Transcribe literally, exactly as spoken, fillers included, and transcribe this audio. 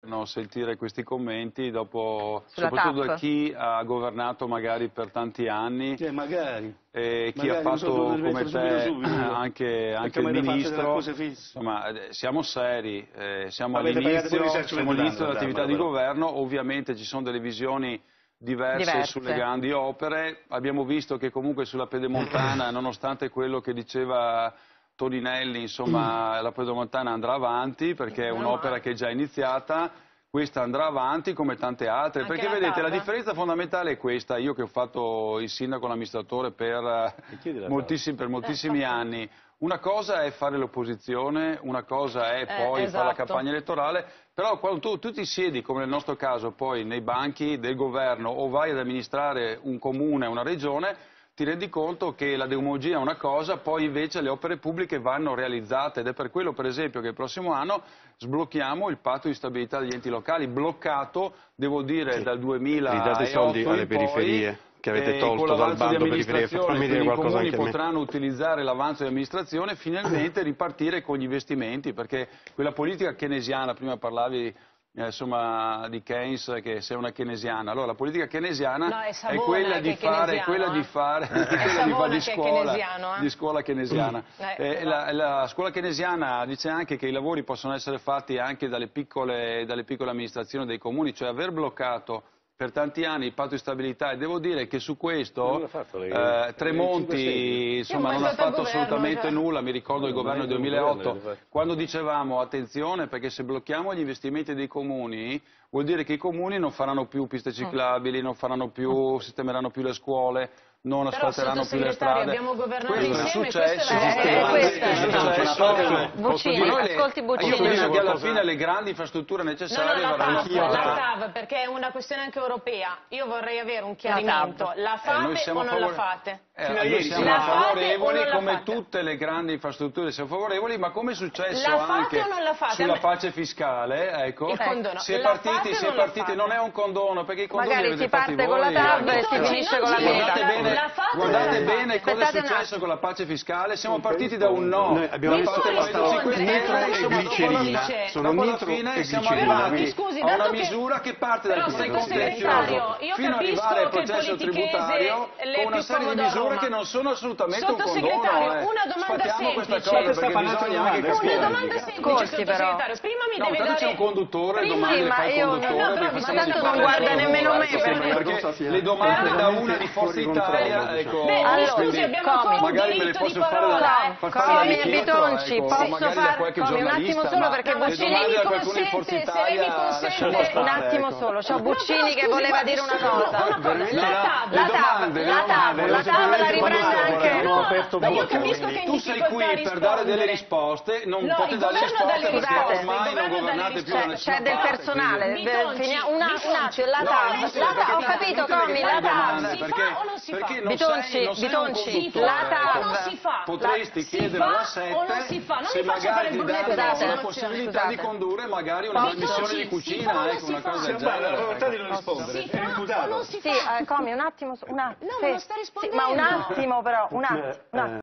No, sentire questi commenti dopo, Sulla soprattutto T A P. da chi ha governato magari per tanti anni eh, magari. e chi magari ha fatto come te subito, subito, anche, anche il ministro. Cose fisse. Insomma, eh, siamo seri, eh, siamo Avete pagato pure i all'inizio risarcimenti all'inizio danno, dell'attività bravo, di bravo. governo, ovviamente ci sono delle visioni diverse, Diverse. sulle grandi opere. Abbiamo visto che comunque sulla Pedemontana, nonostante quello che diceva Toninelli, insomma, la Pedemontana andrà avanti perché è un'opera che è già iniziata, questa andrà avanti come tante altre, Anche perché la vedete la TAV? differenza fondamentale è questa, io che ho fatto il sindaco, l'amministratore per, eh, moltissimi, per moltissimi anni, una cosa è fare l'opposizione, una cosa è poi Eh, fare la esatto. campagna elettorale, però quando tu, tu ti siedi, come nel nostro caso, poi nei banchi del governo o vai ad amministrare un comune, una regione, ti rendi conto che la demagogia è una cosa, poi invece le opere pubbliche vanno realizzate ed è per quello per esempio che il prossimo anno sblocchiamo il patto di stabilità degli enti locali, bloccato, devo dire, Sì. dal duemilaotto Ridate soldi alle in poi, periferie che avete eh, tolto con dal l'avanzo di bando periferie. amministrazione, Fammi dire quindi i qualcosa comuni anche a me. potranno utilizzare l'avanzo di amministrazione e finalmente ripartire con gli investimenti, perché quella politica keynesiana, prima parlavi Eh, insomma, di Keynes, che sei una keynesiana. Allora, la politica keynesiana No, è è, Savona quella che di è fare, keynesiano, quella di eh. fare, È quella di, fare Savona di che è scuola, keynesiano, eh. di scuola keynesiana. Eh, Eh, la, la scuola keynesiana dice anche che i lavori possono essere fatti anche dalle piccole, dalle piccole amministrazioni dei comuni, cioè aver bloccato per tanti anni il patto di stabilità, e devo dire che su questo l'ha fatto lei, eh, eh, Tremonti insomma, non ha stato al fatto governo, assolutamente cioè. nulla, mi ricordo il No, governo del mai il duemilaotto, governo, quando dicevamo attenzione perché se blocchiamo gli investimenti dei comuni vuol dire che i comuni non faranno più piste ciclabili, non faranno più, sistemeranno più le scuole, non Però, asfalteranno più le sottosegretario, strade. abbiamo governato Questo è insieme, successo, questo è- è- questo è- è successo. Buccini, Ma noi le- ascolti Buccini. Io penso che alla Qualcosa- fine le grandi infrastrutture No, no, necessarie la verranno TAV, la fatte. TAV, perché è una questione anche europea. Io vorrei avere un chiarimento. TAV. La Eh, noi fate siamo o non favore- la fate? Eh, Fino a noi ieri siamo la fate o favorevoli, non la come fate? tutte le grandi infrastrutture siamo favorevoli, ma come è successo La fate anche o non la fate? sulla A me- pace fiscale, ecco, Il condono. si è La partiti, fate o si è non la partiti, fate? non è un condono, perché i condoni Magari li avete si parte fatti con la voi, TAV e eh. si Oggi finisce non con la gira. Guardate meta. bene, La fate o guardate non la bene fate? cosa è Aspettate un successo attimo. con la pace fiscale, siamo partiti da un no. Noi abbiamo Mi visto può bastava rispondere? nitro Eh, e insomma, glicerina. dice? Sono Dopo la nitro fine e siamo glicerina. arrivati Mi scusi, a una dato che- misura che parte dal Però, punto sottosegretario, contenzioso io fino ad capisco arrivare al che il processo politichese tributario le con una più serie di comodo a misure Roma. che non sono assolutamente un condono. Sottosegretario, eh. una domanda Sfatiamo questa semplice. cosa Sta perché fanno bisogna altre anche domande, Una capire. domanda semplice, Ascolti, però. sottosegretario. Prima mi No, deve intanto dare... c'è un conduttore, Prima- domande Sì, ma fa il io- conduttore. no, però perché mi stiamo tanto non parlando guarda di- nemmeno me, Sì, perché- perché le domande da una di Forza Italia, ecco, Beh, mi Allora, scusi, abbiamo Comi. ancora un magari me le diritto di posso fare parola. da eh. far fare Comi da e Chieto, Bitonci, ecco, posso magari da far qualche Comi un attimo giornalista, solo ma perché le Buccini domande da mi qualcuno di Forza consente, se lei mi Italia consente- lasciamo un stare, attimo ecco. solo, c'ho No, Buccini però, che scusi, voleva guardi, dire una solo cosa. una cosa. Veramente? La La- TAV, le La domande, TAV, le la TAV, domande, la le TAV la domande riprende quando anche. sono- No, aperto ma io molto. capisco che è in Tu sei difficoltà qui a per dare delle rispondere. risposte, non No, potete il dare governo dà risposte le perché risposte, ormai il non governo dà le governate più da risposte. nessuna C'è del parte, personale, quindi- de- Bitonci, finiamo- una, un Bitonci. attimo, la No, TAV, adesso la perché TAV, ho tu capito tutte le Comi, la grandi domande, TAV. Si perché, fa o non si fa? perché non Bitonci, sei, non sei un Bitonci, conduttore, la TAV. ecco. non si fa? Potresti Si chiedere fa alla o sette non si fa? Non se mi faccia fare magari il ti brunetto danno della la situazione. possibilità di Scusate. condurre magari una Bitonci, trasmissione di si cucina, fa o non ecco, si una fa? cosa Si del abballa la genere. volontà di non rispondere. Si È fa o imputato. non si Sì, fa? eh, Comi, un attimo, un attimo. No, sì, ma non sta sì, rispondendo. ma un attimo però, un attimo. un attimo.